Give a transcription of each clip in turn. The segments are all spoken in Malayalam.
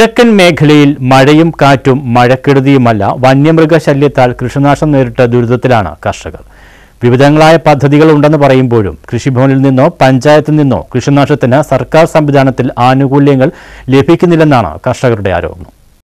കിഴക്കൻ മേഖലയിൽ മഴയും കാറ്റും മഴക്കെടുതിയുമല്ല വന്യമൃഗശല്യത്താൽ കൃഷിനാശം നേരിട്ട ദുരിതത്തിലാണ് കർഷകർ. വിവിധങ്ങളായ പദ്ധതികൾ ഉണ്ടെന്ന് പറയുമ്പോഴും കൃഷിഭവനിൽ നിന്നോ പഞ്ചായത്തിൽ നിന്നോ കൃഷിനാശത്തിന് സർക്കാർ സംവിധാനത്തിൽ ആനുകൂല്യങ്ങൾ ലഭിക്കുന്നില്ലെന്നാണ് കർഷകരുടെ ആരോപണം.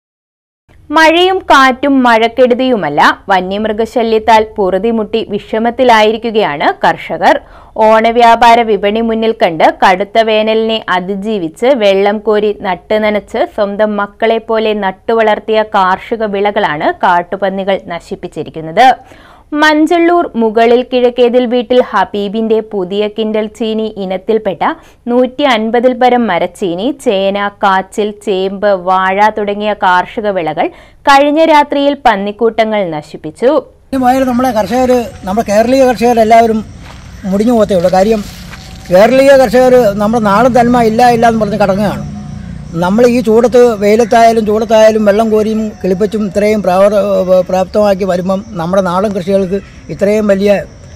മഴയും കാറ്റും മഴക്കെടുതിയുമല്ല വന്യമൃഗശല്യത്താൽ പൊറുതിമുട്ടി വിഷമത്തിലായിരിക്കുകയാണ് കർഷകർ. ഓണവ്യാപാര വിപണി മുന്നിൽ കണ്ട് കടുത്ത വേനലിനെ അതിജീവിച്ച് വെള്ളം കോരി നട്ടുനനച്ച് സ്വന്തം മക്കളെ പോലെ നട്ടുവളർത്തിയ കാർഷിക വിളകളാണ് കാട്ടുപന്നികൾ നശിപ്പിച്ചിരിക്കുന്നത്. മഞ്ചള്ളൂർ മുകളിൽ കിഴക്കേതിൽ വീട്ടിൽ ഹബീബിന്റെ പുതിയ കിൻഡൽ ചീനി ഇനത്തിൽപ്പെട്ട 150 പരം മരച്ചീനി, ചേന, കാച്ചിൽ, ചേമ്പ്, വാഴ തുടങ്ങിയ കാർഷിക വിളകൾ കഴിഞ്ഞ രാത്രിയിൽ പന്നിക്കൂട്ടങ്ങൾ നശിപ്പിച്ചു. നമ്മുടെ കർഷകർ, നമ്മുടെ കേരളീയ കർഷകരെല്ലാവരും മുടിഞ്ഞു പോകത്തേ ഉള്ളൂ. കാര്യം കേരളീയ കർഷകർ നമ്മുടെ നാടും തന്മ ഇല്ല എന്ന് പറഞ്ഞ് കടങ്ങുകയാണ്. നമ്മൾ ഈ ചൂടത്തായാലും വെള്ളം കോരിയും കിളിപ്പച്ചും ഇത്രയും പ്രാപ്തമാക്കി വരുമ്പം നമ്മുടെ നാടൻ കൃഷികൾക്ക് ഇത്രയും വലിയ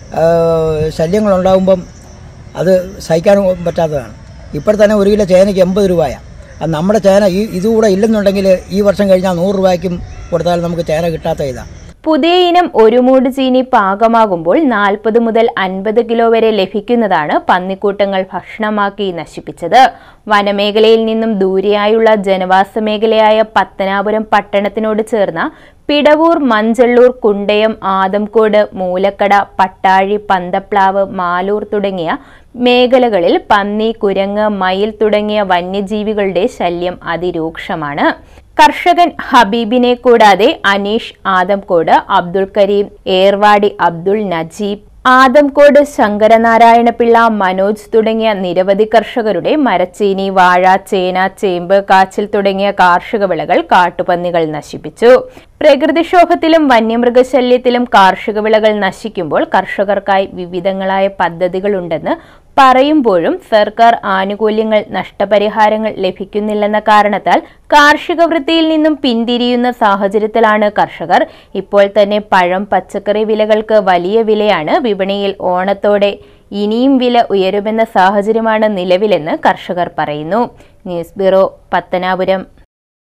ശല്യങ്ങളുണ്ടാകുമ്പം അത് സഹിക്കാൻ പറ്റാത്തതാണ്. ഇപ്പോഴത്തന്നെ 1 കിലോ ചേനയ്ക്ക് 80 രൂപയാണ്. അത് നമ്മുടെ ചേന ഇതുകൂടെ ഇല്ലെന്നുണ്ടെങ്കിൽ ഈ വർഷം കഴിഞ്ഞാൽ 100 രൂപയ്ക്കും കൊടുത്താൽ നമുക്ക് ചേന കിട്ടാത്ത ഇതാണ്. പുതിയ ഇനം ഒരു മൂട് ചീനി പാകമാകുമ്പോൾ 40 മുതൽ 50 കിലോ വരെ ലഭിക്കുന്നതാണ് പന്നിക്കൂട്ടങ്ങൾ ഭക്ഷണമാക്കി നശിപ്പിച്ചത്. വനമേഖലയിൽ നിന്നും ദൂരെയായുള്ള ജനവാസ മേഖലയായ പത്തനാപുരം പട്ടണത്തിനോട് ചേർന്ന പിടവൂർ, മഞ്ചള്ളൂർ, കുണ്ടയം, ആദംകോട്, മൂലക്കട, പട്ടാഴി, പന്തപ്ലാവ്, മാലൂർ തുടങ്ങിയ മേഖലകളിൽ പന്നി, കുരങ്ങ്, മയിൽ തുടങ്ങിയ വന്യജീവികളുടെ ശല്യം അതിരൂക്ഷമാണ്. കർഷകൻ ഹബീബിനെ കൂടാതെ അനീഷ്, ആദംകോട് അബ്ദുൾ കരീം, ഏർവാടി അബ്ദുൾ നജീബ്, ആദംകോട് ശങ്കരനാരായണപിള്ള, മനോജ് തുടങ്ങിയ നിരവധി കർഷകരുടെ മരച്ചീനി, വാഴ, ചേന, ചേമ്പ്, കാച്ചിൽ തുടങ്ങിയ കാർഷിക വിളകൾ കാട്ടുപന്നികൾ നശിപ്പിച്ചു. പ്രകൃതിക്ഷോഭത്തിലും വന്യമൃഗശല്യത്തിലും കാർഷിക വിളകൾ നശിക്കുമ്പോൾ കർഷകർക്കായി വിവിധങ്ങളായ പദ്ധതികളുണ്ടെന്ന് പറയുമ്പോഴും സർക്കാർ ആനുകൂല്യങ്ങൾ, നഷ്ടപരിഹാരങ്ങൾ ലഭിക്കുന്നില്ലെന്ന കാരണത്താൽ കാർഷിക വൃത്തിയിൽ നിന്നും പിന്തിരിയുന്ന സാഹചര്യത്തിലാണ് കർഷകർ. ഇപ്പോൾ തന്നെ പഴം, പച്ചക്കറി വിലകൾക്ക് വലിയ വിലയാണ്. വിപണിയിൽ ഓണത്തോടെ ഇനിയും വില ഉയരുമെന്ന സാഹചര്യമാണ് നിലവിലെന്ന് കർഷകർ പറയുന്നു. News bureau, Pathanapuram.